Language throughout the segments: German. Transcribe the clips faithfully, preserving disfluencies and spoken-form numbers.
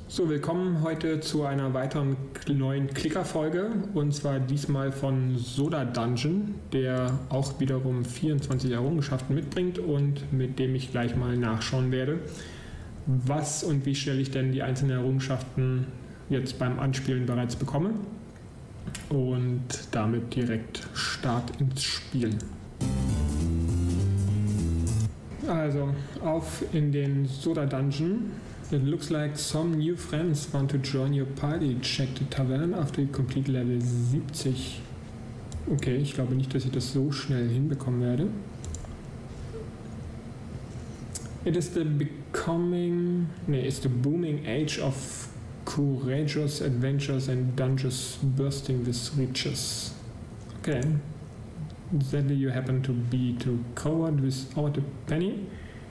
So, willkommen heute zu einer weiteren neuen Klicker-Folge und zwar diesmal von Soda Dungeon, der auch wiederum vierundzwanzig Errungenschaften mitbringt und mit dem ich gleich mal nachschauen werde, was und wie schnell ich denn die einzelnen Errungenschaften jetzt beim Anspielen bereits bekomme und damit direkt Start ins Spiel. Also, auf in den Soda Dungeon. It looks like some new friends want to join your party. Check the tavern after you complete Level siebzig. Okay, ich glaube nicht, dass ich das so schnell hinbekommen werde. It is the becoming, nee, it's the booming age of courageous adventures and dungeons bursting with riches. Okay. Sadly you happen to be too coward without a penny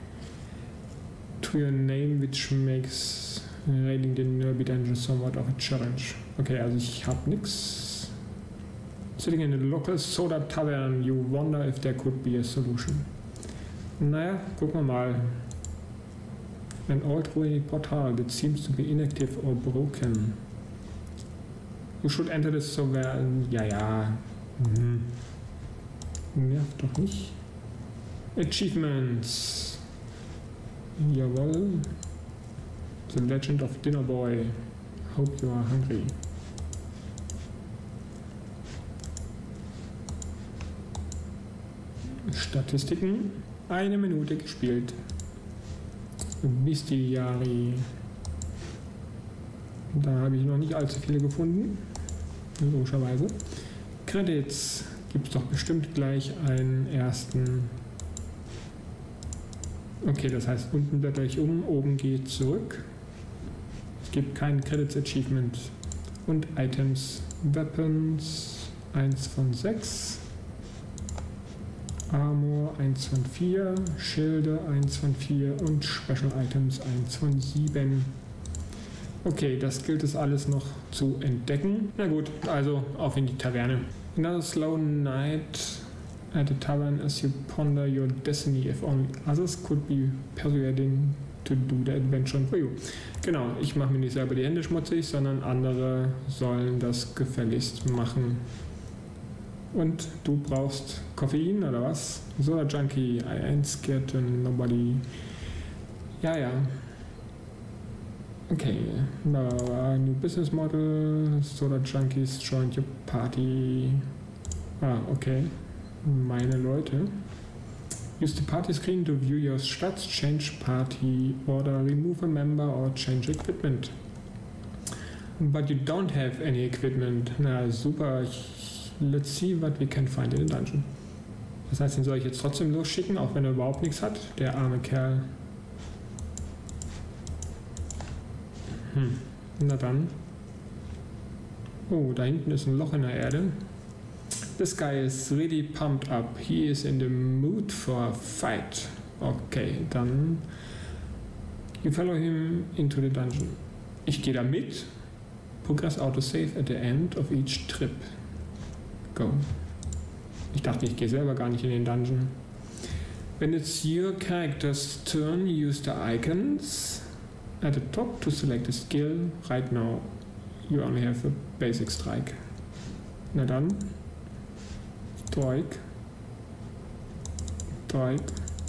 to your name, which makes raiding the Nerby Dungeon somewhat of a challenge. Okay, also ich hab nix. Sitting in a local soda tavern, you wonder if there could be a solution. Naja, gucken wir mal. An old ruiny portal that seems to be inactive or broken. You should enter this tavern. Ja, ja. Mhm. Nervt doch nicht. Achievements. Jawohl. The Legend of Dinner Boy. Hope you are hungry. Statistiken. Eine Minute gespielt. Bestiari. Da habe ich noch nicht allzu viele gefunden. Logischerweise. Credits. Gibt es doch bestimmt gleich einen ersten. Okay, das heißt, unten blätter ich um, oben geht zurück. Es gibt kein Credits Achievement. Und Items, Weapons, eins von sechs. Armor, eins von vier. Schilde, eins von vier. Und Special Items, eins von sieben. Okay, das gilt es alles noch zu entdecken. Na gut, also auf in die Taverne. Another slow night at the tavern as you ponder your destiny, if only others could be persuading to do the adventure for you. Genau, ich mache mir nicht selber die Hände schmutzig, sondern andere sollen das gefälligst machen. Und du brauchst Koffein oder was? Soda Junkie, I ain't scared to nobody. Ja, ja. Okay, uh, new business model, Soda Junkies joined your party. Ah, okay. Meine Leute. Use the party screen to view your stats, change party order, remove a member or change equipment. But you don't have any equipment. Na super, let's see what we can find in the dungeon. Das heißt, den soll ich jetzt trotzdem losschicken, auch wenn er überhaupt nichts hat, der arme Kerl. Hm, na dann. Oh, da hinten ist ein Loch in der Erde. This guy is really pumped up. He is in the mood for a fight. Okay, dann you follow him into the dungeon. Ich gehe da mit. Progress autosave at the end of each trip. Go. Ich dachte, ich gehe selber gar nicht in den Dungeon. When it's your character's turn, use the icons at the top to select a skill. Right now you only have a basic strike. Na dann. Strike. Strike.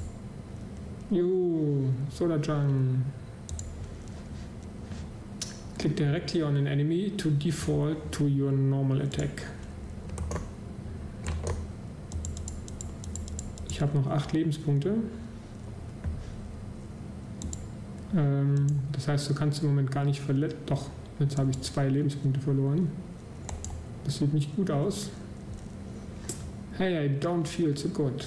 You, Soda Jung. Click directly on an enemy to default to your normal attack. Ich habe noch acht Lebenspunkte. Ähm, das heißt, du kannst im Moment gar nicht verletzen. Doch, jetzt habe ich zwei Lebenspunkte verloren. Das sieht nicht gut aus. Hey, I don't feel so good.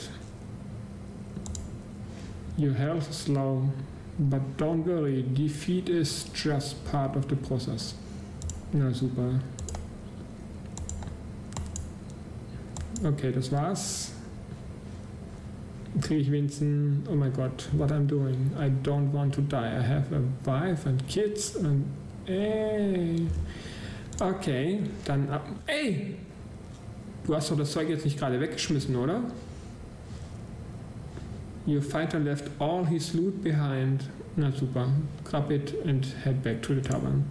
Your health is low, but don't worry, defeat is just part of the process. Na super. Okay, das war's. Kriege ich wenigstens, oh mein Gott, what I'm doing. I don't want to die. I have a wife and kids and ey. Okay, dann ab. Ey! Du hast doch das Zeug jetzt nicht gerade weggeschmissen, oder? Your fighter left all his loot behind. Na super. Grab it and head back to the tavern.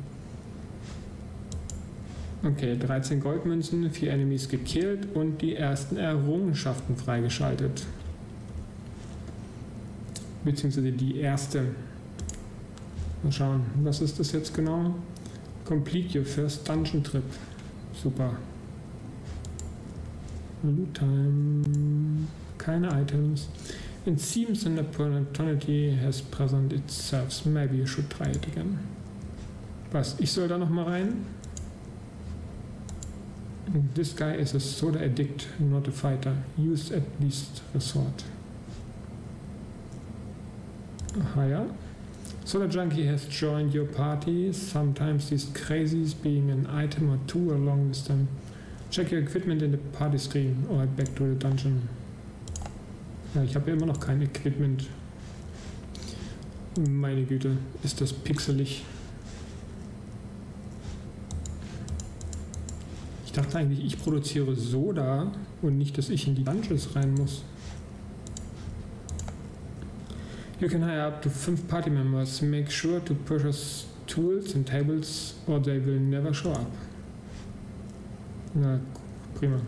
Okay, dreizehn Goldmünzen, vier Enemies gekillt und die ersten Errungenschaften freigeschaltet. Beziehungsweise die erste. Mal schauen, was ist das jetzt genau? Complete your first dungeon trip. Super. Loot time. Keine Items. It seems an opportunity has presented itself. Maybe you should try it again. Was? Ich soll da noch mal rein? This guy is a soda addict, not a fighter. Use at least resort. Aha, ja. Soda Junkie has joined your party. Sometimes these crazies being an item or two along with them. Check your equipment in the party screen or head back to the dungeon. Ja, ich habe ja immer noch kein Equipment. Meine Güte, ist das pixelig. Ich dachte eigentlich, ich produziere Soda und nicht, dass ich in die Dungeons rein muss. You can hire up to five party members. Make sure to purchase tools and tables or they will never show up. Na, prima.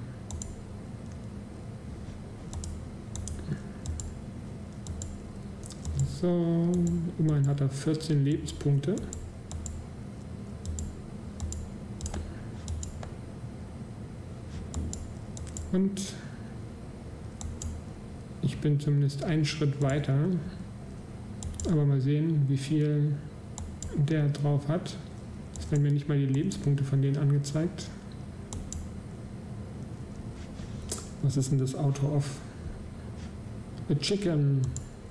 So, immerhin hat er vierzehn Lebenspunkte. Und ich bin zumindest einen Schritt weiter. Aber mal sehen, wie viel der drauf hat. Es werden mir nicht mal die Lebenspunkte von denen angezeigt. Was ist denn das Auto off? A chicken.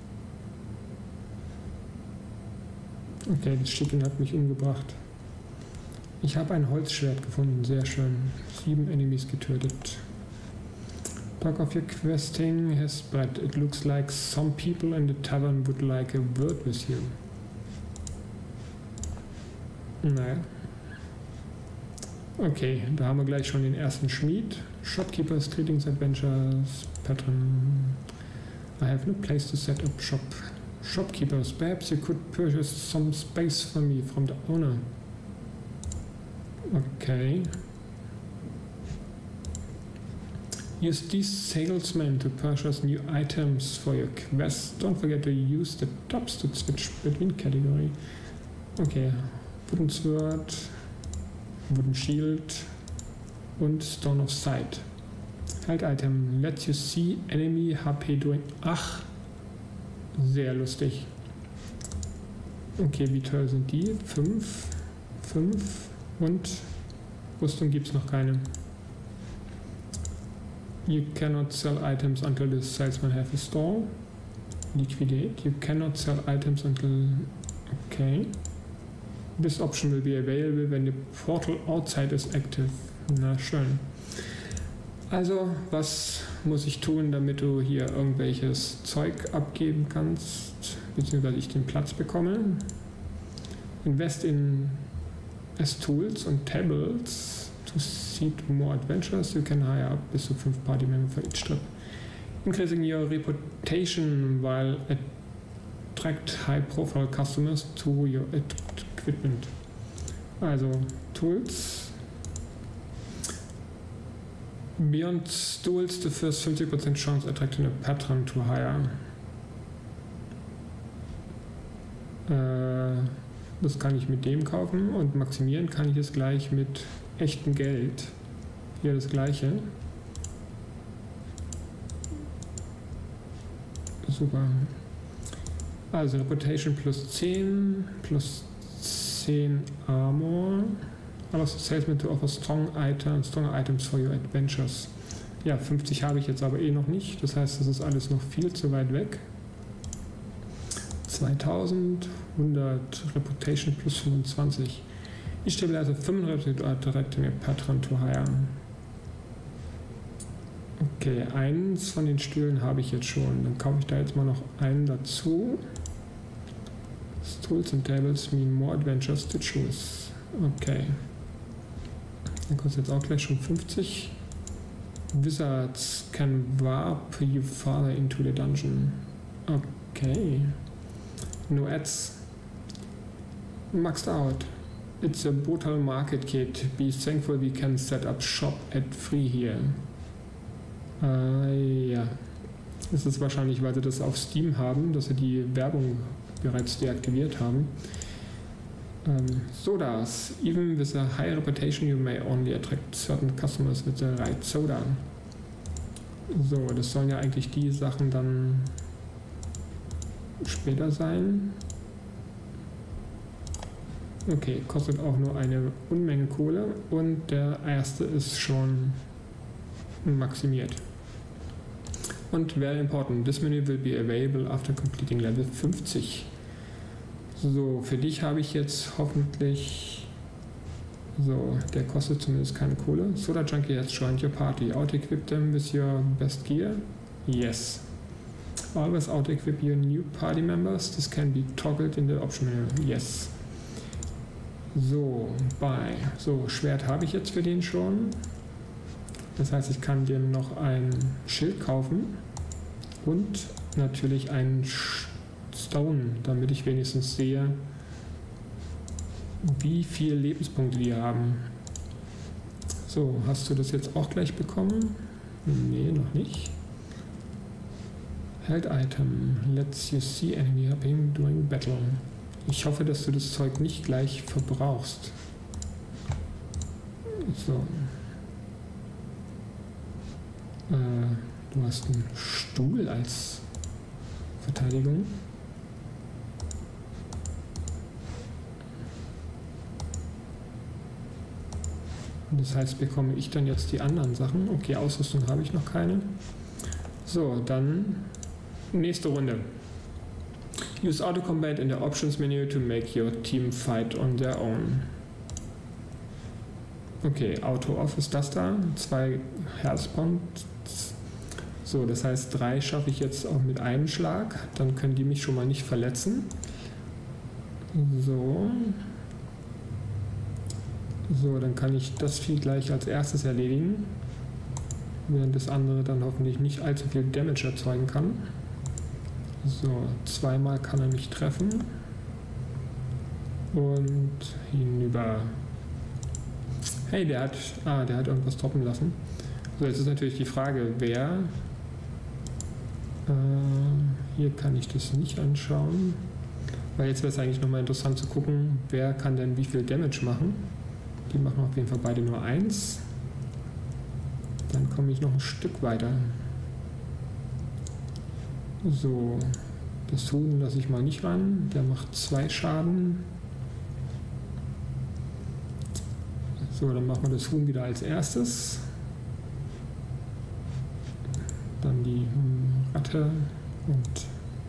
Okay, das Chicken hat mich umgebracht. Ich habe ein Holzschwert gefunden, sehr schön. Sieben Enemies getötet. Talk of your questing has spread. It looks like some people in the tavern would like a word with you. Naja. Okay, da haben wir gleich schon den ersten Schmied. Shopkeepers, Tradings, Adventures, Patron. I have no place to set up shop. Shopkeepers, perhaps you could purchase some space for me from the owner. Okay. Use these salesmen to purchase new items for your quest. Don't forget to use the tops to switch between category. Okay, Wooden Sword, Wooden Shield und Stone of Sight. Held Item, lets you see enemy H P doing. Ach, sehr lustig. Okay, wie teuer sind die? fünf, fünf und Rüstung gibt es noch keine. You cannot sell items until the salesman have a store. Liquidate. You cannot sell items until... Okay. This option will be available when the portal outside is active. Na schön. Also, was muss ich tun, damit du hier irgendwelches Zeug abgeben kannst, beziehungsweise ich den Platz bekomme? Invest in as tools und tables. To seed more adventures, you can hire up bis zu fünf party members for each trip. Increasing your reputation while attract high profile customers to your equipment. Also Tools. Beyond tools, the first fifty percent chance attracting a patron to hire. Äh, das kann ich mit dem kaufen und maximieren kann ich es gleich mit echtem Geld. Hier das gleiche. Super. Also Reputation plus zehn, plus zehn Armor. Allows the salesman to offer strong items, stronger items for your adventures. Ja, fünfzig habe ich jetzt aber eh noch nicht. Das heißt, das ist alles noch viel zu weit weg. zweitausend, hundert Reputation plus fünfundzwanzig. Ich stelle also fünfundneunzig direkt in Patron to hire. Okay, eins von den Stühlen habe ich jetzt schon. Dann kaufe ich da jetzt mal noch einen dazu. Tools and tables mean more adventures to choose. Okay. Dann kostet jetzt auch gleich schon fünfzig. Wizards can warp you farther into the dungeon. Okay. No ads. Maxed out. It's a brutal market, kid. Be thankful we can set up shop at free here. Äh, ja. Das ist wahrscheinlich, weil sie das auf Steam haben, dass sie die Werbung bereits deaktiviert haben. Um, sodas. Even with a high reputation you may only attract certain customers with the right soda. So, das sollen ja eigentlich die Sachen dann später sein. Okay, kostet auch nur eine Unmenge Kohle und der erste ist schon maximiert. Und very important, this menu will be available after completing Level fünfzig. So, für dich habe ich jetzt hoffentlich... So, der kostet zumindest keine Kohle. Soda Junkie has joined your party. Out-equip them with your best gear? Yes. Always out-equip your new party members. This can be toggled in the option menu. Yes. So, buy. So, Schwert habe ich jetzt für den schon. Das heißt, ich kann dem noch ein Schild kaufen. Und natürlich einen Stone, damit ich wenigstens sehe, wie viele Lebenspunkte die haben. So, hast du das jetzt auch gleich bekommen? Nee, noch nicht. Held Item. Lets you see enemy helping during battle. Ich hoffe, dass du das Zeug nicht gleich verbrauchst. So. Äh, du hast einen Stuhl als Verteidigung. Das heißt, bekomme ich dann jetzt die anderen Sachen. Okay, Ausrüstung habe ich noch keine. So, dann nächste Runde. Use Auto Combat in the Options Menu to make your team fight on their own. Okay, Auto Off ist das da. Zwei Herzpoints. So, das heißt, drei schaffe ich jetzt auch mit einem Schlag. Dann können die mich schon mal nicht verletzen. So. So, dann kann ich das Vieh gleich als erstes erledigen, während das andere dann hoffentlich nicht allzu viel Damage erzeugen kann. So, zweimal kann er mich treffen und hinüber. Hey, der hat, ah, der hat irgendwas droppen lassen. So, jetzt ist natürlich die Frage, wer, äh, hier kann ich das nicht anschauen, weil jetzt wäre es eigentlich nochmal interessant zu gucken, wer kann denn wie viel Damage machen. Die machen auf jeden Fall beide nur eins. Dann komme ich noch ein Stück weiter. So, das Huhn lasse ich mal nicht ran. Der macht zwei Schaden. So, dann machen wir das Huhn wieder als erstes. Dann die Ratte und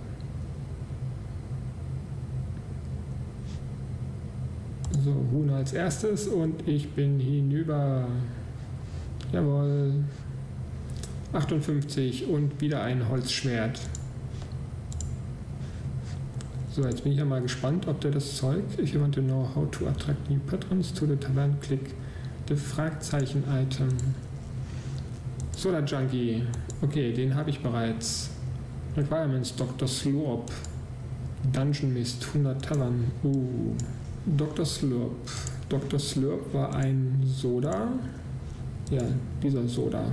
so, Huhn als erstes und ich bin hinüber. Jawohl. achtundfünfzig und wieder ein Holzschwert. So, jetzt bin ich ja mal gespannt, ob der das Zeug. If you want to know how to attract new patrons to the tavern, click the Fragezeichen-Item. Soda Junkie. Okay, den habe ich bereits. Requirements, Doktor Slurp. Dungeon Mist, hundert Tavern. Uh. Doktor Slurp. Doktor Slurp war ein Soda. Ja, dieser Soda.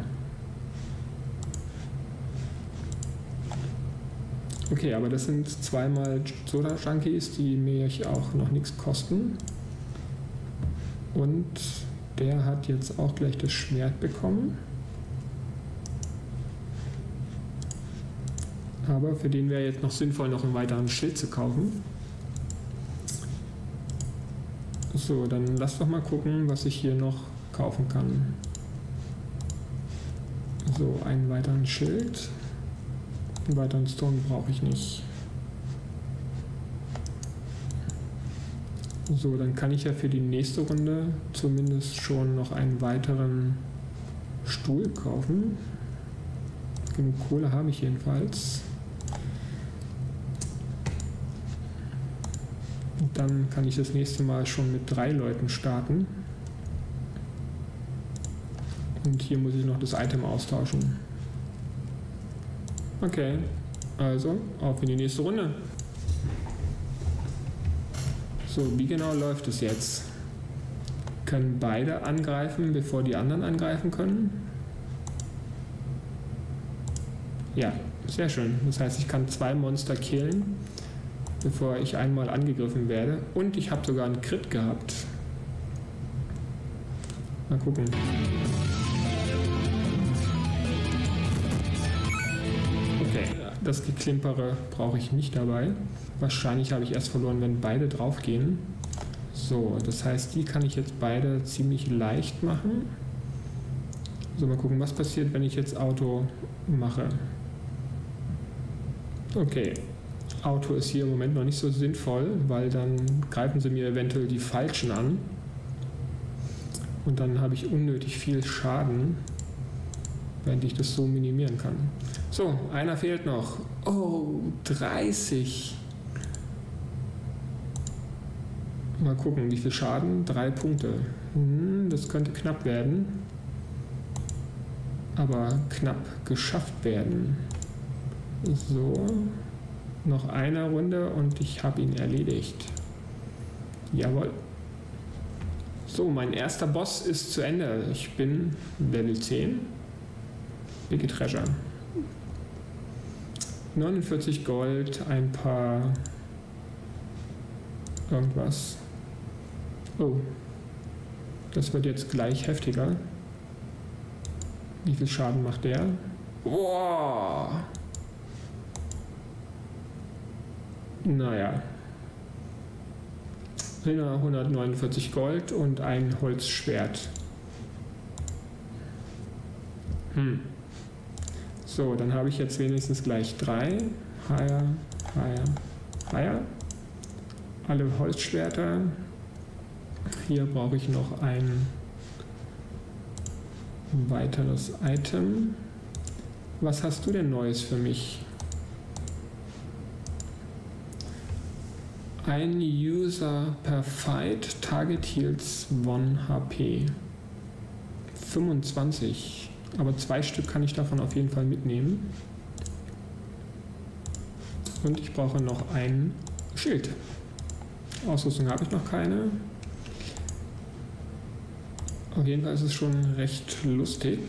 Okay, aber das sind zweimal Soda-Junkies, die mir auch noch nichts kosten. Und der hat jetzt auch gleich das Schwert bekommen. Aber für den wäre jetzt noch sinnvoll, noch einen weiteren Schild zu kaufen. So, dann lass doch mal gucken, was ich hier noch kaufen kann. So, einen weiteren Schild. Einen weiteren Stone brauche ich nicht. So, dann kann ich ja für die nächste Runde zumindest schon noch einen weiteren Stuhl kaufen. Genug Kohle habe ich jedenfalls. Und dann kann ich das nächste Mal schon mit drei Leuten starten. Und hier muss ich noch das Item austauschen. Okay, Also, auf in die nächste Runde. So, wie genau läuft es jetzt? Können beide angreifen, bevor die anderen angreifen können? Ja, sehr schön. Das heißt, ich kann zwei Monster killen, bevor ich einmal angegriffen werde. Und ich habe sogar einen Crit gehabt. Mal gucken. Okay, das Geklimpere brauche ich nicht dabei. Wahrscheinlich habe ich erst verloren, wenn beide drauf gehen. So, das heißt, die kann ich jetzt beide ziemlich leicht machen. So, mal gucken, was passiert, wenn ich jetzt Auto mache. Okay, Auto ist hier im Moment noch nicht so sinnvoll, weil dann greifen sie mir eventuell die Falschen an. Und dann habe ich unnötig viel Schaden, während ich das so minimieren kann. So, einer fehlt noch. Oh, dreißig. Mal gucken, wie viel Schaden? Drei Punkte. Hm, das könnte knapp werden. Aber knapp geschafft werden. So, noch eine Runde und ich habe ihn erledigt. Jawohl. So, mein erster Boss ist zu Ende. Ich bin Level zehn. Big Treasure. neunundvierzig Gold, ein paar irgendwas. Oh, das wird jetzt gleich heftiger. Wie viel Schaden macht der? Wow. Naja. hundertneunundvierzig Gold und ein Holzschwert. Hm. So, dann habe ich jetzt wenigstens gleich drei. Higher, higher, higher. Alle Holzschwerter. Hier brauche ich noch ein weiteres Item. Was hast du denn Neues für mich? Ein User per Fight, Target Heals one H P. fünfundzwanzig. Aber zwei Stück kann ich davon auf jeden Fall mitnehmen. Und ich brauche noch ein Schild. Ausrüstung habe ich noch keine. Auf jeden Fall ist es schon recht lustig.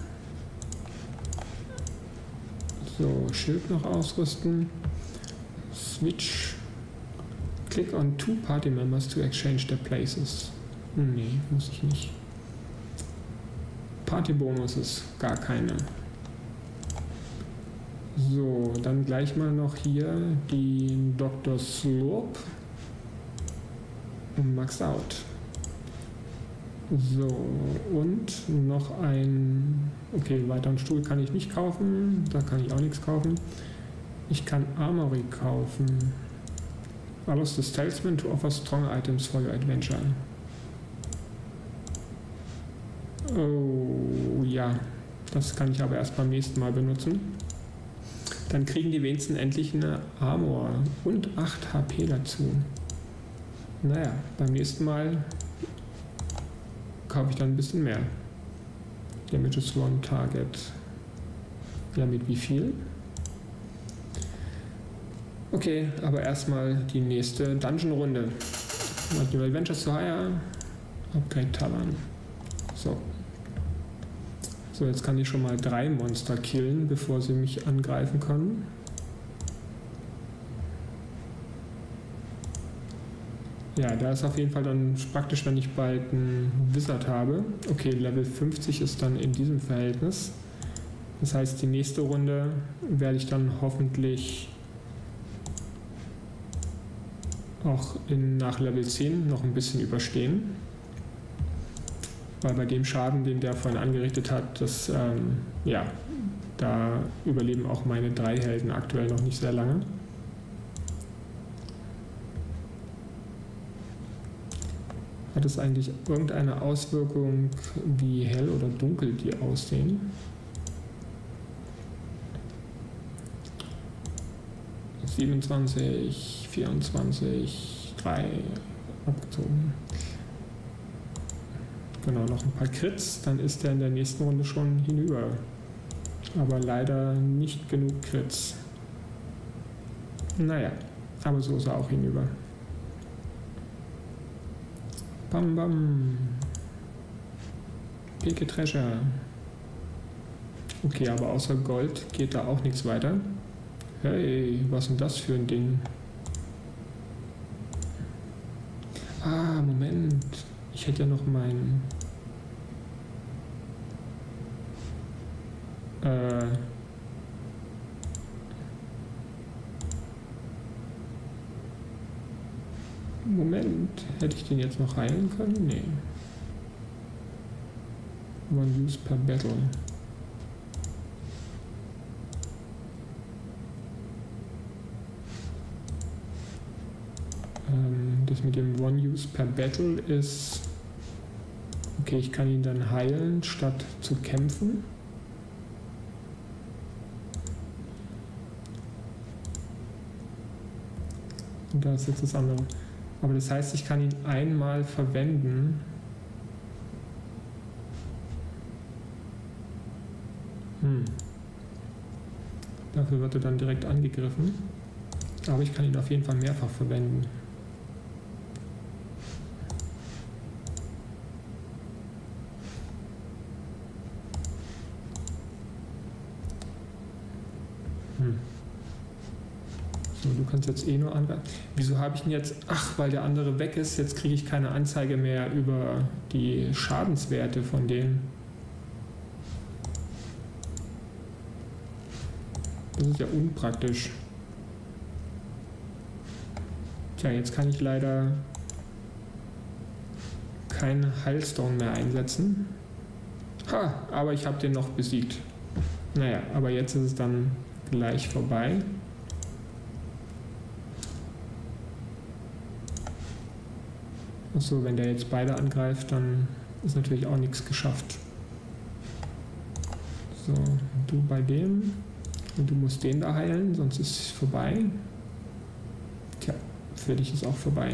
So, Schild noch ausrüsten. Switch. Click on two party members to exchange their places. Nee, muss ich nicht. Party-Bonuses, gar keine. So, dann gleich mal noch hier die Doktor Slurp. Max out. So, und noch ein... Okay, weiteren Stuhl kann ich nicht kaufen. Da kann ich auch nichts kaufen. Ich kann Armory kaufen. Allows the Salesman to offer stronger items for your adventure. Oh, ja. Das kann ich aber erst beim nächsten Mal benutzen. Dann kriegen die wenigsten endlich eine Armor und acht H P dazu. Naja, beim nächsten Mal kaufe ich dann ein bisschen mehr. Damages one target. Ja, mit wie viel? Okay, aber erstmal die nächste Dungeon-Runde. New Adventures to Hire. Upgrade Tavern. So. So, jetzt kann ich schon mal drei Monster killen, bevor sie mich angreifen können. Ja, da ist auf jeden Fall dann praktisch, wenn ich bald einen Wizard habe. Okay, Level fünfzig ist dann in diesem Verhältnis. Das heißt, die nächste Runde werde ich dann hoffentlich auch in, nach Level zehn noch ein bisschen überstehen. Weil bei dem Schaden, den der vorhin angerichtet hat, das, ähm, ja, da überleben auch meine drei Helden aktuell noch nicht sehr lange. Hat es eigentlich irgendeine Auswirkung, wie hell oder dunkel die aussehen? siebenundzwanzig, vierundzwanzig, drei abgezogen. Genau, noch ein paar Crits, dann ist er in der nächsten Runde schon hinüber. Aber leider nicht genug Crits. Naja, aber so ist er auch hinüber. Bam bam. Peke Treasure. Okay, aber außer Gold geht da auch nichts weiter. Hey, was ist denn das für ein Ding? Ah, Moment. Ich hätte ja noch mein... Äh... Moment. Hätte ich den jetzt noch heilen können? Nee. One use per battle. Das mit dem One Use per Battle ist, okay, ich kann ihn dann heilen, statt zu kämpfen. Und da ist jetzt das andere. Aber das heißt, ich kann ihn einmal verwenden. Hm. Dafür wird er dann direkt angegriffen. Aber ich kann ihn auf jeden Fall mehrfach verwenden. Hm. So, du kannst jetzt eh nur angreifen. Wieso habe ich ihn jetzt? Ach, weil der andere weg ist. Jetzt kriege ich keine Anzeige mehr über die Schadenswerte von denen. Das ist ja unpraktisch. Tja, jetzt kann ich leider keinen Heilstone mehr einsetzen. Ha, aber ich habe den noch besiegt. Naja, aber jetzt ist es dann gleich vorbei. Achso, wenn der jetzt beide angreift, dann ist natürlich auch nichts geschafft. So, du bei dem. Und du musst den da heilen, sonst ist es vorbei. Tja, für dich ist auch vorbei.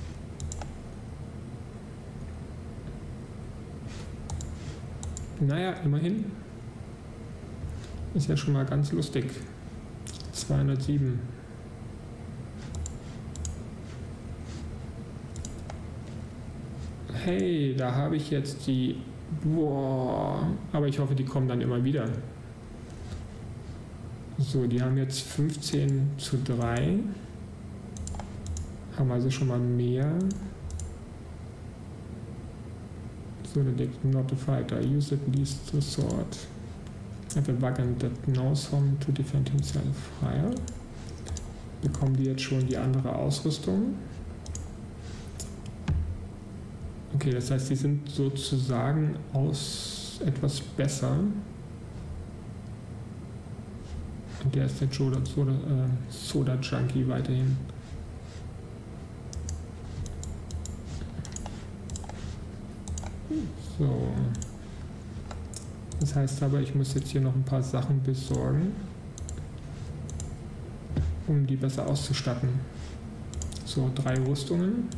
Naja, immerhin. Ist ja schon mal ganz lustig. zweihundertsieben. Hey, da habe ich jetzt die... Boah, aber ich hoffe, die kommen dann immer wieder. So, die haben jetzt fünfzehn zu drei. Haben also schon mal mehr. So, der deckt not a fighter. Use at least the sword. Have a wagon that knows him to defend himself. Higher. Bekommen die jetzt schon die andere Ausrüstung. Okay, das heißt, die sind sozusagen aus etwas besser. Und der ist der Soda, Soda, äh, Soda Junkie weiterhin. So. Das heißt aber, ich muss jetzt hier noch ein paar Sachen besorgen, um die besser auszustatten. So, drei Rüstungen.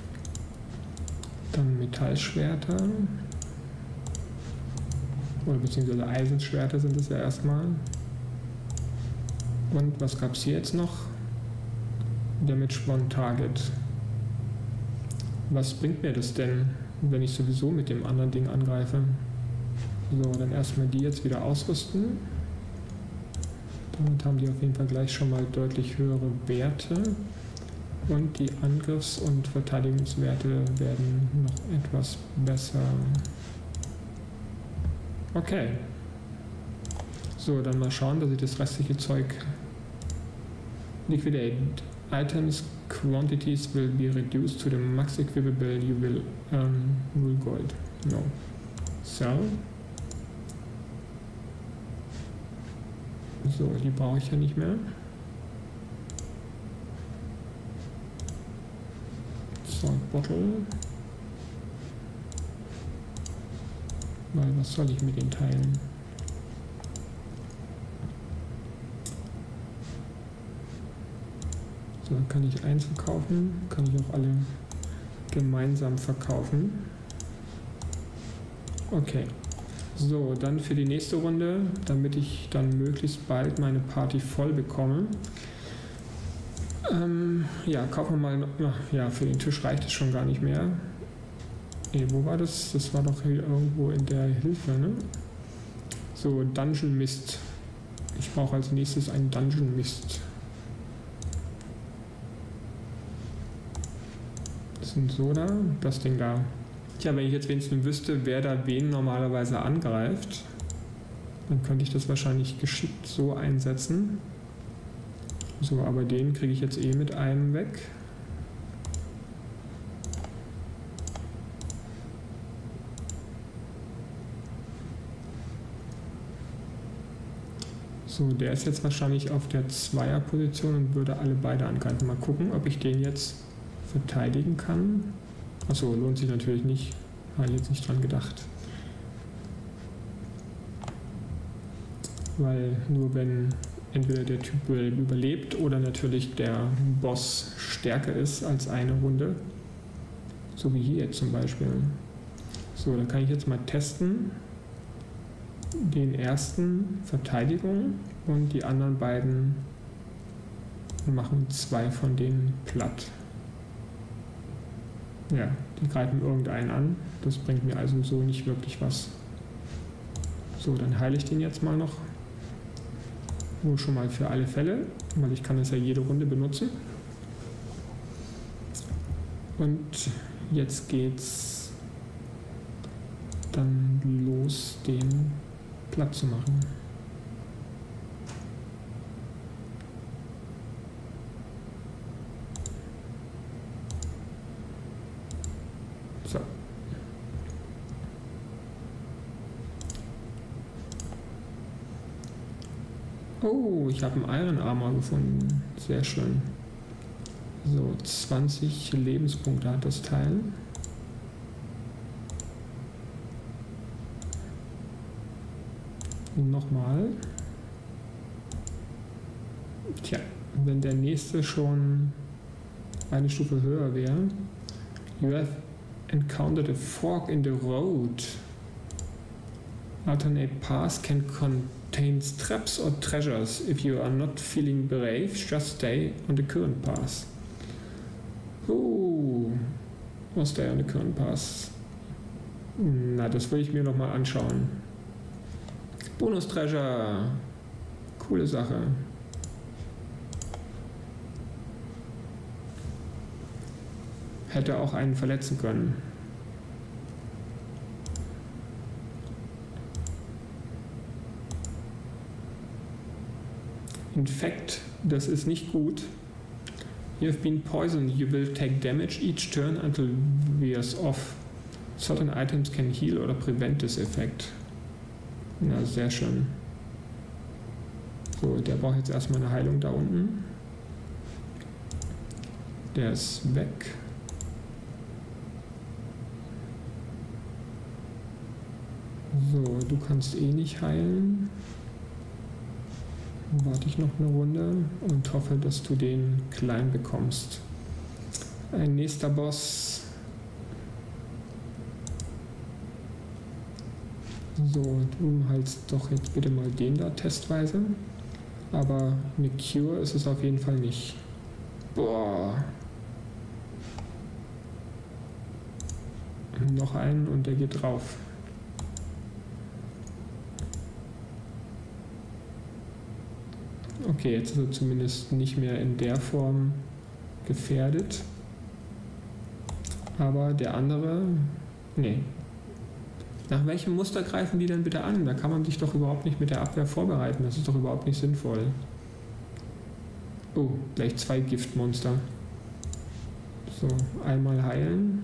Dann Metallschwerter. Oder beziehungsweise Eisenschwerter sind es ja erstmal. Und was gab es hier jetzt noch? Damage One Target. Was bringt mir das denn, wenn ich sowieso mit dem anderen Ding angreife? So, dann erstmal die jetzt wieder ausrüsten. Damit haben die auf jeden Fall gleich schon mal deutlich höhere Werte. Und die Angriffs- und Verteidigungswerte werden noch etwas besser. Okay. So, dann mal schauen, dass ich das restliche Zeug liquidate. Items quantities will be reduced to the max equipable you will earn null gold. No. Sell. So, die brauche ich ja nicht mehr. Salt Bottle. Weil was soll ich mit den teilen? So, dann kann ich eins verkaufen, kann ich auch alle gemeinsam verkaufen. Okay. So, dann für die nächste Runde, damit ich dann möglichst bald meine Party voll bekomme, Ähm, ja, kaufen wir mal. Ach, ja, für den Tisch reicht es schon gar nicht mehr. Nee, wo war das? Das war doch hier irgendwo in der Hilfe, ne? So, Dungeon Mist. Ich brauche als nächstes einen Dungeon Mist. Das ist ein Soda, das Ding da. Tja, wenn ich jetzt wenigstens wüsste, wer da wen normalerweise angreift, dann könnte ich das wahrscheinlich geschickt so einsetzen. So, aber den kriege ich jetzt eh mit einem weg. So, der ist jetzt wahrscheinlich auf der Zweierposition und würde alle beide angreifen. Mal gucken, ob ich den jetzt verteidigen kann. Achso, lohnt sich natürlich nicht. Habe ich jetzt nicht dran gedacht. Weil nur wenn entweder der Typ überlebt oder natürlich der Boss stärker ist als eine Runde. So wie hier jetzt zum Beispiel. So, dann kann ich jetzt mal testen. Den ersten Verteidigung und die anderen beiden machen zwei von denen platt. Ja, die greifen irgendeinen an. Das bringt mir also so nicht wirklich was. So, dann heile ich den jetzt mal noch. Nur schon mal für alle Fälle, weil ich kann es ja jede Runde benutzen. Und jetzt geht's dann los, den platt zu machen. So. Oh, ich habe einen Iron Armor gefunden. Sehr schön. So, zwanzig Lebenspunkte hat das Teil. Nochmal. Tja, wenn der nächste schon eine Stufe höher wäre. You have encountered a fork in the road. Alternate paths can contain traps or treasures. If you are not feeling brave, just stay on the current path. Oh, or stay on the current path. Na, das will ich mir nochmal anschauen. Bonus-Treasure. Coole Sache. Hätte auch einen verletzen können. Infekt, das ist nicht gut. You have been poisoned. You will take damage each turn until wears off. Certain items can heal or prevent this effect. Na, sehr schön. So, der braucht jetzt erstmal eine Heilung da unten. Der ist weg. So, du kannst eh nicht heilen. Dann warte ich noch eine Runde und hoffe, dass du den klein bekommst. Ein nächster Boss. So, du heilst doch jetzt bitte mal den da testweise. Aber eine Cure ist es auf jeden Fall nicht. Boah. Noch einen und der geht drauf. Okay, jetzt ist er zumindest nicht mehr in der Form gefährdet. Aber der andere, nee. Nach welchem Muster greifen die denn bitte an? Da kann man sich doch überhaupt nicht mit der Abwehr vorbereiten. Das ist doch überhaupt nicht sinnvoll. Oh, gleich zwei Giftmonster. So, einmal heilen.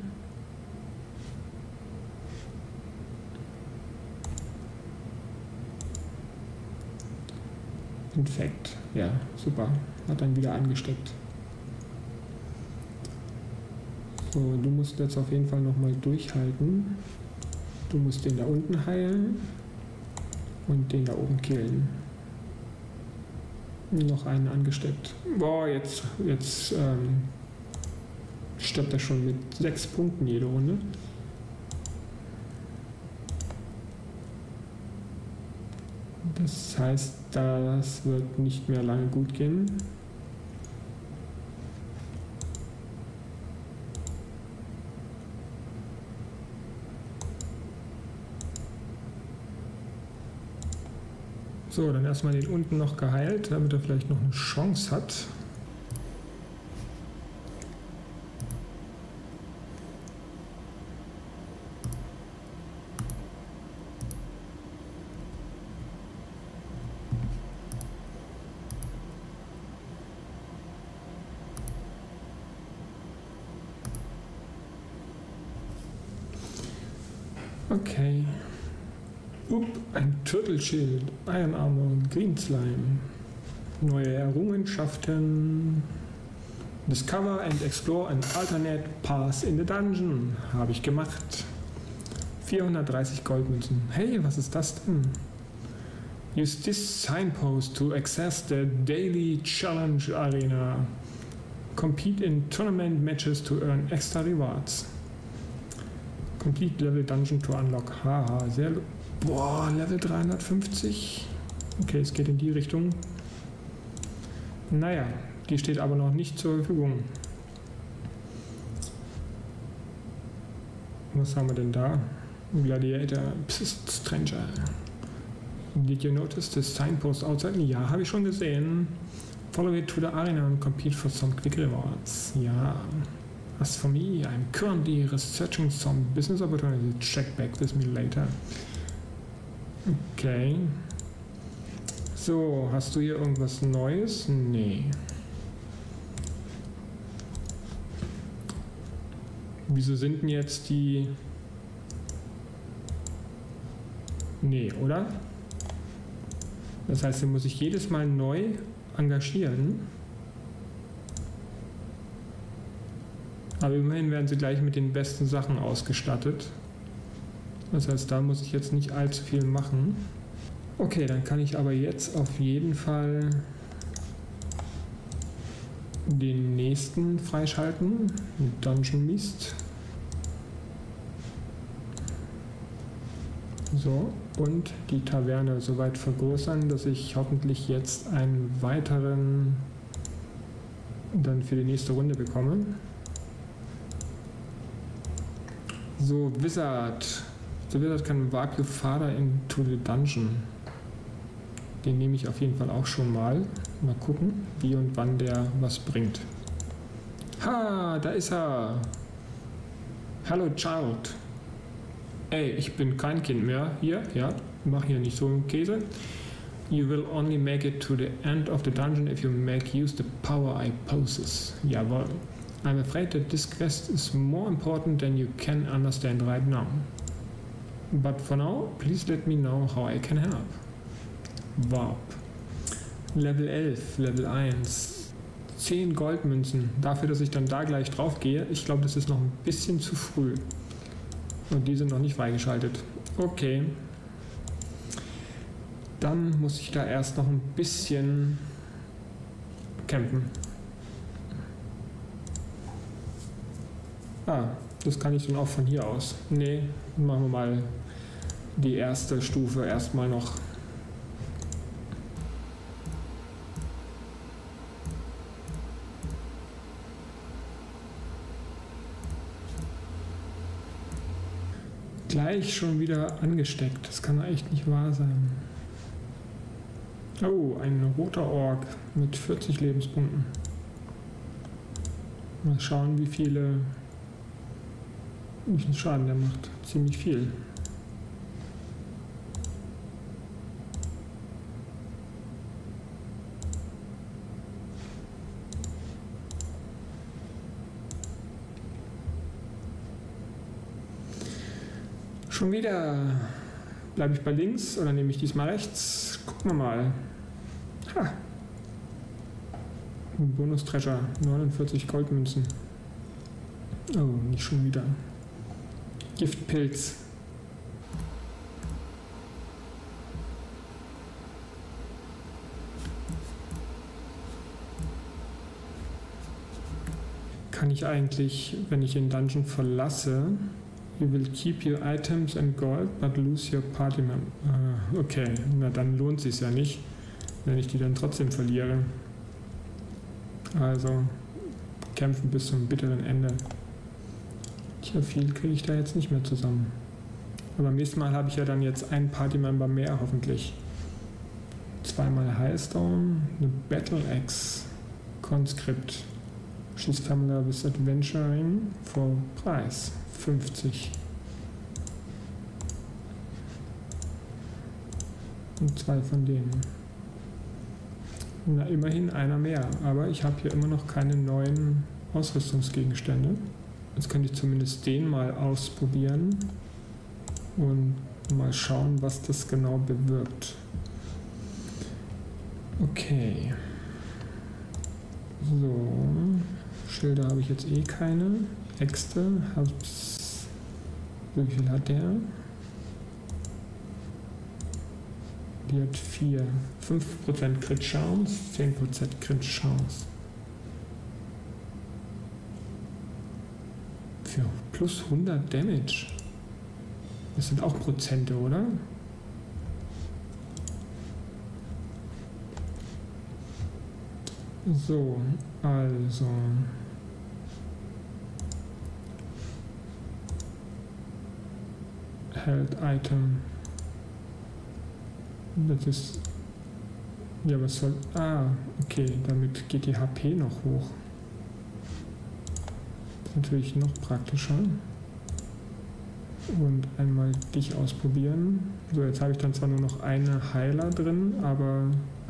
Infekt. Ja, super. Hat dann wieder angesteckt. So, du musst jetzt auf jeden Fall nochmal durchhalten. Du musst den da unten heilen und den da oben killen. Noch einen angesteckt. Boah, jetzt, jetzt ähm, stirbt er schon mit sechs Punkten jede Runde. Das heißt, das wird nicht mehr lange gut gehen. So, dann erstmal den unten noch geheilt, damit er vielleicht noch eine Chance hat. Okay. Up, ein Turtleschild, Iron Armor und Green Slime. Neue Errungenschaften. Discover and explore an alternate path in the dungeon. Habe ich gemacht. vierhundertdreißig Goldmünzen. Hey, was ist das denn? Use this signpost to access the daily challenge arena. Compete in tournament matches to earn extra rewards. Complete Level Dungeon to unlock. Haha, sehr... Boah, Level dreihundertfünfzig. Okay, es geht in die Richtung. Naja, die steht aber noch nicht zur Verfügung. Was haben wir denn da? Gladiator, Psst, Stranger. Did you notice the signpost outside? Ja, habe ich schon gesehen. Follow it to the arena and compete for some quick rewards. Ja. As for me, I'm currently researching some business opportunities. Check back with me later. Okay. So, hast du hier irgendwas Neues? Nee. Wieso sind denn jetzt die... Nee, oder? Das heißt, den muss ich jedes Mal neu engagieren. Aber immerhin werden sie gleich mit den besten Sachen ausgestattet. Das heißt, da muss ich jetzt nicht allzu viel machen. Okay, dann kann ich aber jetzt auf jeden Fall den nächsten freischalten. Dungeon Mist. So, und die Taverne soweit vergrößern, dass ich hoffentlich jetzt einen weiteren dann für die nächste Runde bekomme. So, Wizard. The Wizard can walk your father into the dungeon. Den nehme ich auf jeden Fall auch schon mal. Mal gucken, wie und wann der was bringt. Ha, da ist er. Hallo, Child. Ey, ich bin kein Kind mehr. Hier, ja, mach hier nicht so einen Käse. You will only make it to the end of the dungeon if you make use the power I possess. Jawohl. I'm afraid that this quest is more important than you can understand right now. But for now, please let me know how I can help. Warp. Level elf, Level eins. zehn Goldmünzen. Dafür, dass ich dann da gleich drauf gehe. Ich glaube, das ist noch ein bisschen zu früh. Und die sind noch nicht freigeschaltet. Okay. Dann muss ich da erst noch ein bisschen kämpfen. Ah, das kann ich dann auch von hier aus. Nee, machen wir mal die erste Stufe erstmal noch. Gleich schon wieder angesteckt. Das kann echt nicht wahr sein. Oh, ein roter Ork mit vierzig Lebenspunkten. Mal schauen, wie viele... wie viel Schaden der macht. Ziemlich viel. Schon wieder. Bleibe ich bei links oder nehme ich diesmal rechts? Gucken wir mal. Ha. Bonus-Treasure. neunundvierzig Goldmünzen. Oh, nicht schon wieder. Giftpilz. Kann ich eigentlich, wenn ich den Dungeon verlasse, you will keep your items and gold, but lose your party member. Uh, okay, na dann lohnt es sich ja nicht, wenn ich die dann trotzdem verliere. Also kämpfen bis zum bitteren Ende. Tja, viel kriege ich da jetzt nicht mehr zusammen. Aber beim nächsten Mal habe ich ja dann jetzt einen Party-Member mehr, hoffentlich. zweimal Heilstone, eine Battle Axe, Conscript, Schießt Family bis Adventuring, vor Preis fünfzig. Und zwei von denen. Na, immerhin einer mehr, aber ich habe hier immer noch keine neuen Ausrüstungsgegenstände. Jetzt könnte ich zumindest den mal ausprobieren und mal schauen, was das genau bewirkt. Okay. So, Schilder habe ich jetzt eh keine. Äxte, hab's. Wie viel hat der? Die hat vier. fünf Prozent Crit Chance, zehn Prozent Crit Chance. Für plus hundert Damage. Das sind auch Prozente, oder? So, also. Held Item. Das ist. Ja, was soll. Ah, okay, damit geht die H P noch hoch. Das ist natürlich noch praktischer. Und einmal dich ausprobieren. So, jetzt habe ich dann zwar nur noch eine Heiler drin, aber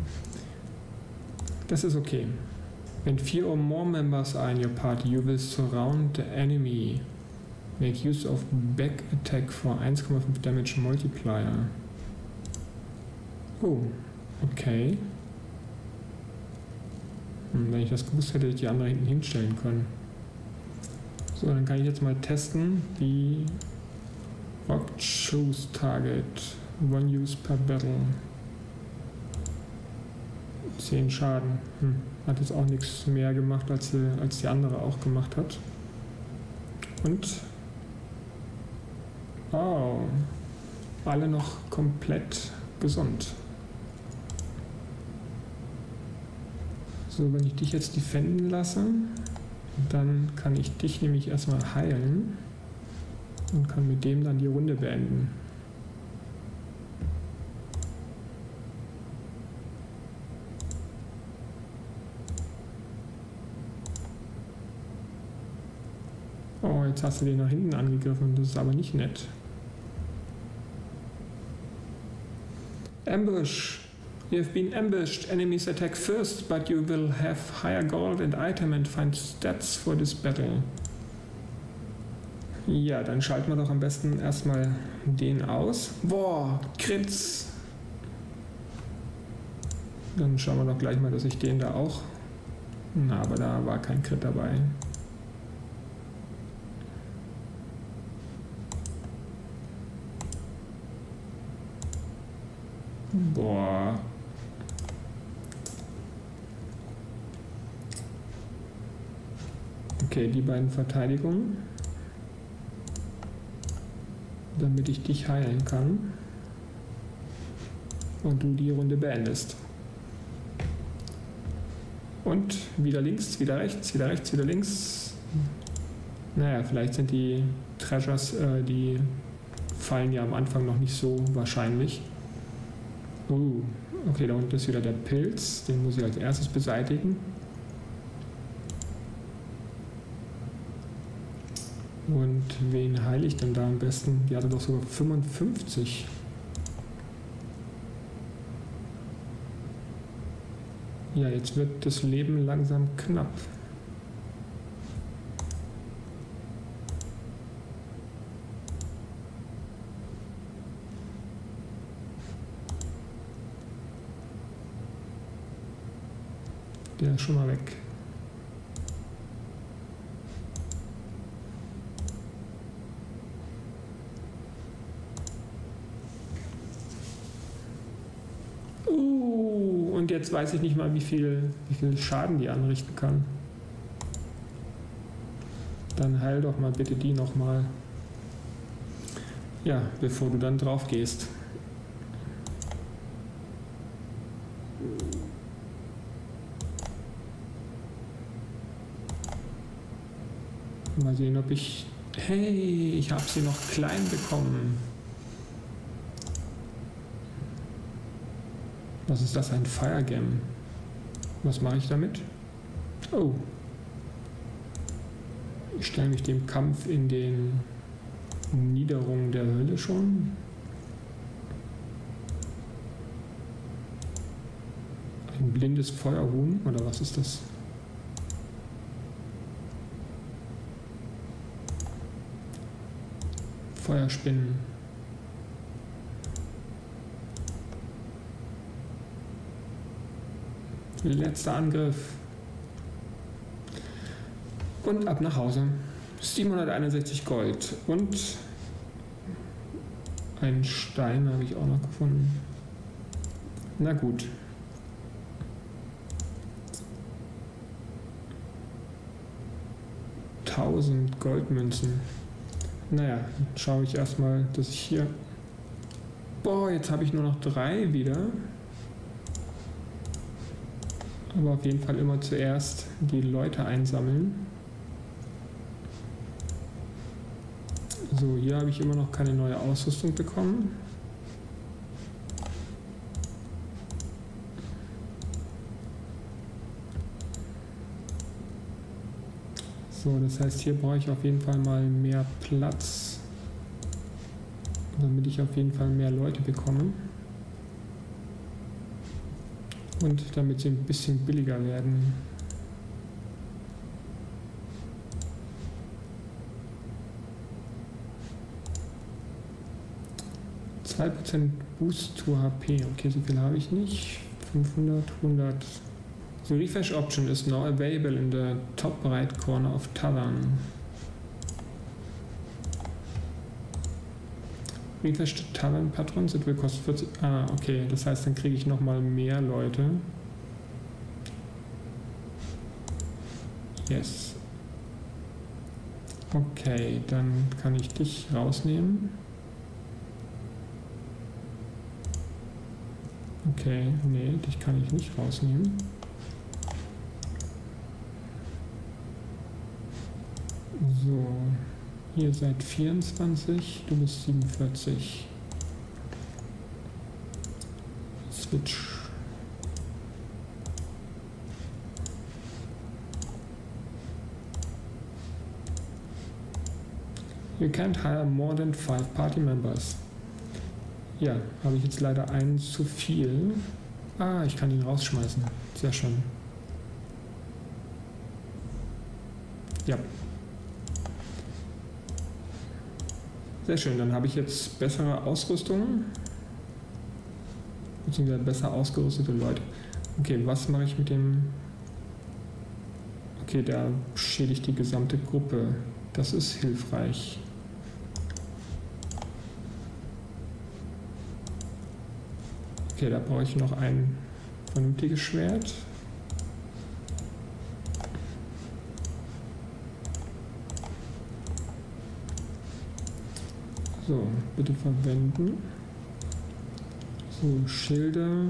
das ist okay. When four or more members are in your party, you will surround the enemy. Make use of back attack for eins Komma fünf Damage Multiplier. Oh, okay. Hm, wenn ich das gewusst hätte, hätte ich die andere hinten hinstellen können. So, dann kann ich jetzt mal testen, wie Rock Choose Target. One Use per Battle. zehn Schaden. Hm. Hat jetzt auch nichts mehr gemacht, als die, als die andere auch gemacht hat. Und oh, alle noch komplett gesund. So, wenn ich dich jetzt defenden lasse, dann kann ich dich nämlich erstmal heilen und kann mit dem dann die Runde beenden. Oh, jetzt hast du den nach hinten angegriffen, das ist aber nicht nett. Ambush. You have been ambushed. Enemies attack first, but you will have higher gold and item and find stats for this battle. Ja, dann schalten wir doch am besten erstmal den aus. Boah, Crits. Dann schauen wir doch gleich mal, dass ich den da auch... Na, aber da war kein Crit dabei. Boah. Okay, die beiden Verteidigungen. Damit ich dich heilen kann. Und du die Runde beendest. Und wieder links, wieder rechts, wieder rechts, wieder links. Naja, vielleicht sind die Treasures, äh, die fallen ja am Anfang noch nicht so wahrscheinlich. Uh, okay, da unten ist wieder der Pilz. Den muss ich als erstes beseitigen. Und wen heile ich denn da am besten? Die hatte doch sogar fünfundfünfzig. Ja, jetzt wird das Leben langsam knapp. Der ist schon mal weg. Uh, und jetzt weiß ich nicht mal, wie viel, wie viel Schaden die anrichten kann. Dann heil doch mal bitte die nochmal. Ja, bevor du dann drauf gehst. Mal sehen, ob ich... Hey, ich habe sie noch klein bekommen. Was ist das? Ein Firegem. Was mache ich damit? Oh. Ich stelle mich dem Kampf in den Niederungen der Hölle schon. Ein blindes Feuerhuhn, oder was ist das? Feuerspinnen. Letzter Angriff. Und ab nach Hause. siebenhunderteinundsechzig Gold. Und einen Stein habe ich auch noch gefunden. Na gut. tausend Goldmünzen. Naja, schaue ich erstmal, dass ich hier... Boah, jetzt habe ich nur noch drei wieder. Aber auf jeden Fall immer zuerst die Leute einsammeln. So, hier habe ich immer noch keine neue Ausrüstung bekommen. So, das heißt, hier brauche ich auf jeden Fall mal mehr Platz, damit ich auf jeden Fall mehr Leute bekomme. Und damit sie ein bisschen billiger werden. zwei Prozent Boost to H P. Okay, so viel habe ich nicht. fünfhundert, hundert. The refresh option is now available in the top right corner of Tavern. Refresh the Tavern Patrons, it will cost vierzig. Ah, okay, das heißt, dann kriege ich nochmal mehr Leute. Yes. Okay, dann kann ich dich rausnehmen. Okay, nee, dich kann ich nicht rausnehmen. So, ihr seid vierundzwanzig, du bist siebenundvierzig. Switch. You can't hire more than five party members. Ja, habe ich jetzt leider einen zu viel. Ah, ich kann ihn rausschmeißen. Sehr schön. Ja. Sehr schön, dann habe ich jetzt bessere Ausrüstung. Beziehungsweise besser ausgerüstete Leute. Okay, was mache ich mit dem... Okay, der schädigt die gesamte Gruppe. Das ist hilfreich. Okay, da brauche ich noch ein vernünftiges Schwert. So, bitte verwenden. So, Schilder.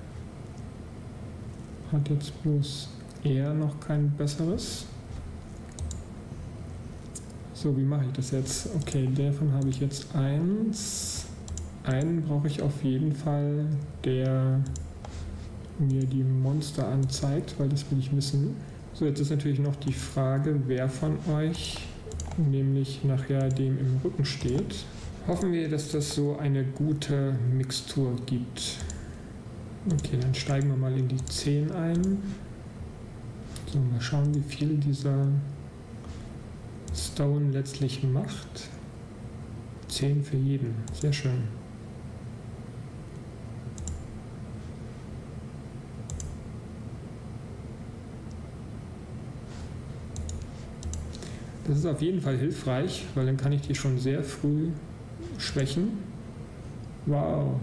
Hat jetzt bloß er noch kein besseres. So, wie mache ich das jetzt? Okay, davon habe ich jetzt eins. Einen brauche ich auf jeden Fall, der mir die Monster anzeigt, weil das will ich wissen. So, jetzt ist natürlich noch die Frage, wer von euch nämlich nachher dem im Rücken steht. Hoffen wir, dass das so eine gute Mixtur gibt. Okay, dann steigen wir mal in die zehn ein. So, mal schauen, wie viel dieser Stone letztlich macht. zehn für jeden, sehr schön. Das ist auf jeden Fall hilfreich, weil dann kann ich die schon sehr früh schwächen. Wow.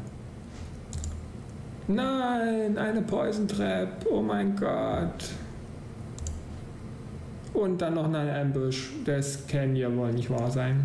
Nein, eine Poison Trap. Oh mein Gott. Und dann noch eine Ambush. Das kann ja wohl nicht wahr sein.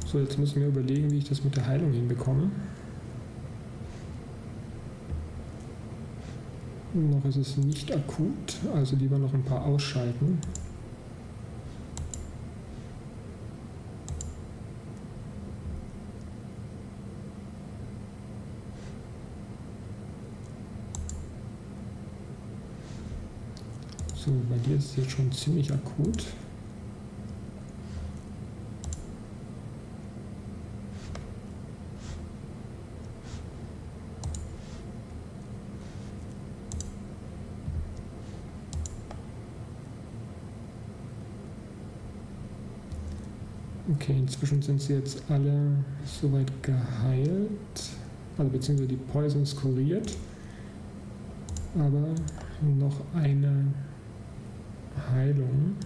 So, jetzt müssen wir überlegen, wie ich das mit der Heilung hinbekomme. Noch ist es nicht akut, also lieber noch ein paar ausschalten. So, bei dir ist es jetzt schon ziemlich akut. Okay, inzwischen sind sie jetzt alle soweit geheilt, also beziehungsweise die Poisons kuriert, aber noch eine Heilung.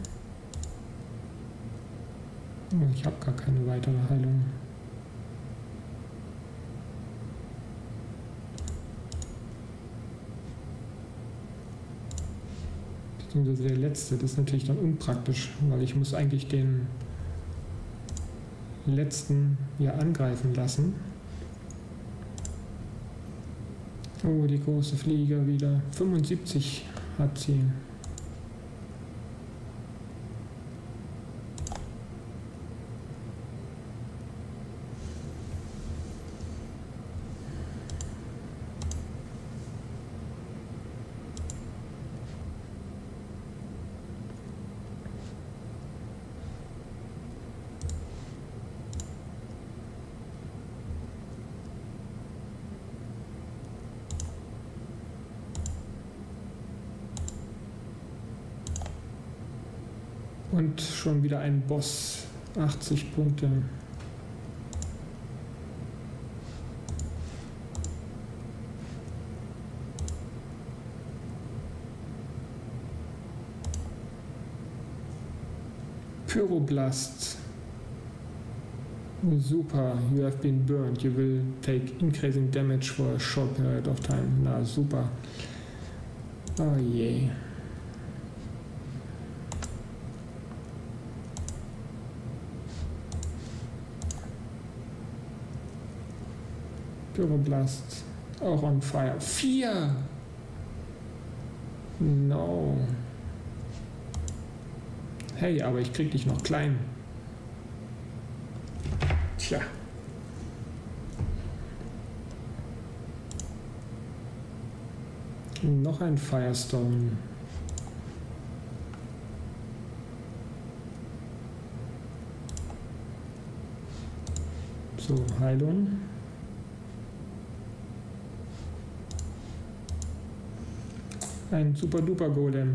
Oh, ich habe gar keine weitere Heilung. Beziehungsweise der letzte, das ist natürlich dann unpraktisch, weil ich muss eigentlich den letzten ja angreifen lassen. Oh, die große Flieger wieder. fünfundsiebzig hat sie. Und schon wieder ein Boss. achtzig Punkte. Pyroblast. Super. You have been burned. You will take increasing damage for a short period of time. Na, super. Oh je. Pyroblast, auch on fire. Vier! No. Hey, aber ich krieg dich noch klein. Tja. Noch ein Firestone. So, Heilung. Ein super duper Golem.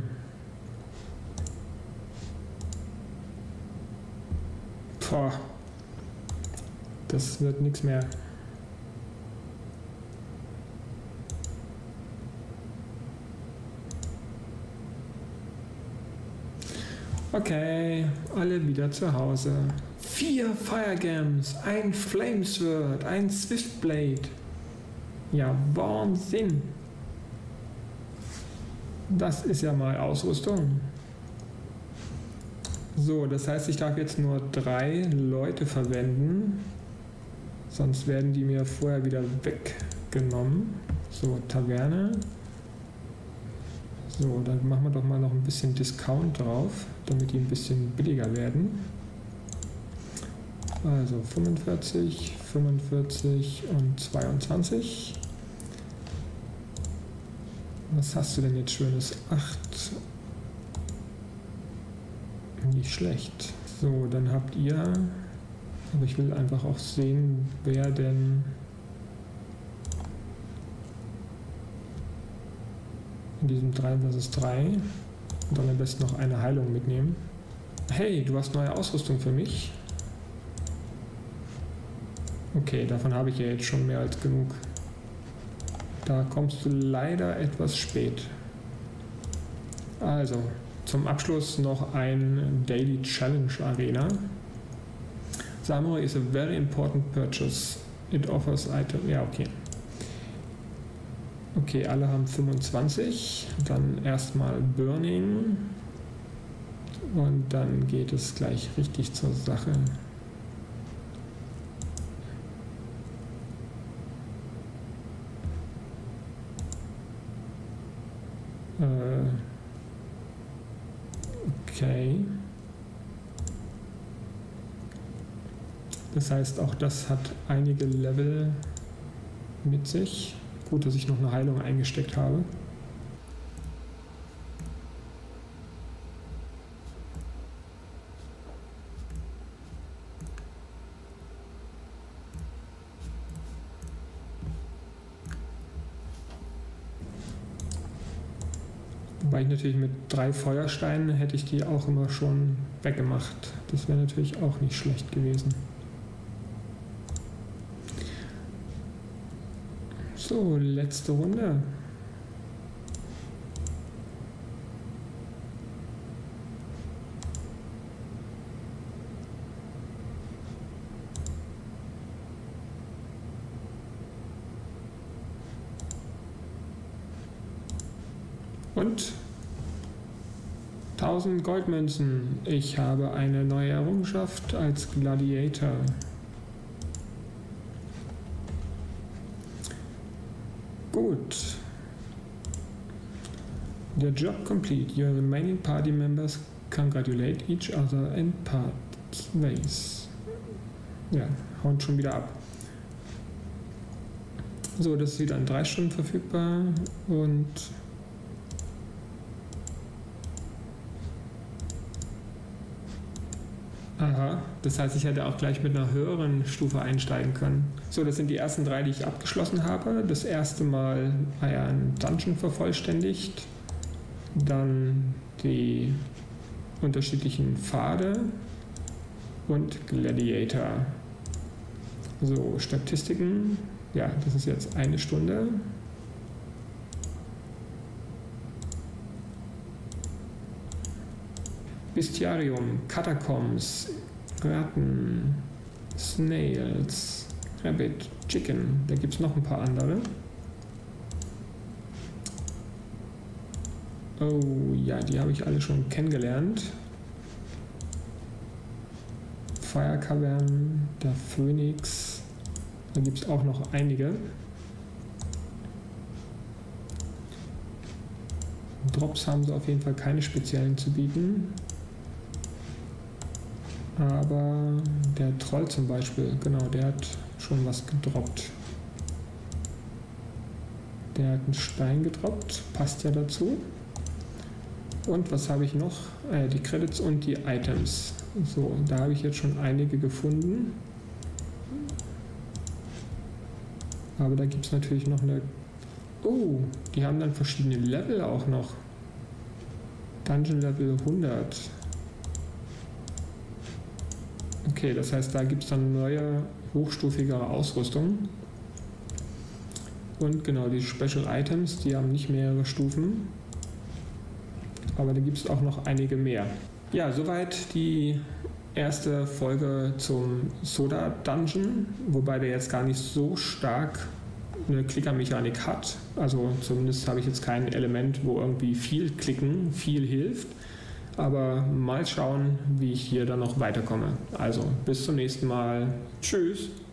Boah. Das wird nichts mehr. Okay, alle wieder zu Hause. Vier Firegems, ein Flamesword, ein Swiftblade. Ja, Wahnsinn. Das ist ja mal Ausrüstung. So, das heißt, ich darf jetzt nur drei Leute verwenden. Sonst werden die mir vorher wieder weggenommen. So, Taverne. So, dann machen wir doch mal noch ein bisschen Discount drauf, damit die ein bisschen billiger werden. Also fünfundvierzig, fünfundvierzig und zweiundzwanzig. Was hast du denn jetzt Schönes? acht. Nicht schlecht. So, dann habt ihr... Aber ich will einfach auch sehen, wer denn... in diesem drei versus drei. Und dann am besten noch eine Heilung mitnehmen. Hey, du hast neue Ausrüstung für mich. Okay, davon habe ich ja jetzt schon mehr als genug. Da kommst du leider etwas spät. Also, zum Abschluss noch ein Daily Challenge Arena. Samurai is a very important purchase. It offers item. Ja, okay. Okay, alle haben fünfundzwanzig. Dann erstmal Burning. Und dann geht es gleich richtig zur Sache. Äh, okay. Das heißt, auch das hat einige Level mit sich. Gut, dass ich noch eine Heilung eingesteckt habe. Wobei ich natürlich mit drei Feuersteinen hätte ich die auch immer schon weggemacht. Das wäre natürlich auch nicht schlecht gewesen. So, letzte Runde. Und tausend Goldmünzen. Ich habe eine neue Errungenschaft als Gladiator. Gut. The job complete. Your remaining party members congratulate each other and part ways. Ja, hauen schon wieder ab. So, das ist wieder in drei Stunden verfügbar und aha, das heißt, ich hätte auch gleich mit einer höheren Stufe einsteigen können. So, das sind die ersten drei, die ich abgeschlossen habe. Das erste Mal ein Dungeon vervollständigt, dann die unterschiedlichen Pfade und Gladiator. So, Statistiken. Ja, das ist jetzt eine Stunde. Bestiarium, Catacombs, Ratten, Snails, Rabbit, Chicken. Da gibt es noch ein paar andere. Oh ja, die habe ich alle schon kennengelernt. Fire Cavern, der Phönix. Da gibt es auch noch einige. Drops haben sie auf jeden Fall keine speziellen zu bieten. Aber der Troll zum Beispiel, genau, der hat schon was gedroppt. Der hat einen Stein gedroppt, passt ja dazu. Und was habe ich noch? Äh, die Credits und die Items. So, da habe ich jetzt schon einige gefunden. Aber da gibt es natürlich noch eine... Oh, die haben dann verschiedene Level auch noch. Dungeon Level hundert. Okay, das heißt, da gibt es dann neue, hochstufigere Ausrüstung. Und genau, die Special Items, die haben nicht mehrere Stufen. Aber da gibt es auch noch einige mehr. Ja, soweit die erste Folge zum Soda Dungeon, wobei der jetzt gar nicht so stark eine Klickermechanik hat. Also zumindest habe ich jetzt kein Element, wo irgendwie viel klicken, viel hilft. Aber mal schauen, wie ich hier dann noch weiterkomme. Also bis zum nächsten Mal. Tschüss.